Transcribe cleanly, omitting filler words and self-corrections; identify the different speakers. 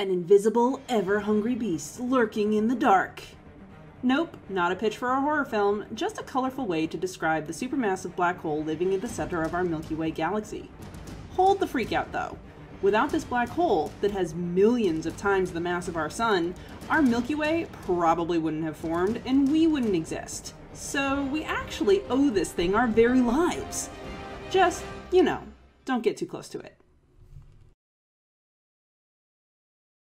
Speaker 1: An invisible, ever-hungry beast lurking in the dark. Nope, not a pitch for a horror film, just a colorful way to describe the supermassive black hole living at the center of our Milky Way galaxy. Hold the freak out though. Without this black hole that has millions of times the mass of our sun, our Milky Way probably wouldn't have formed and we wouldn't exist. So we actually owe this thing our very lives. Just, don't get too close to it.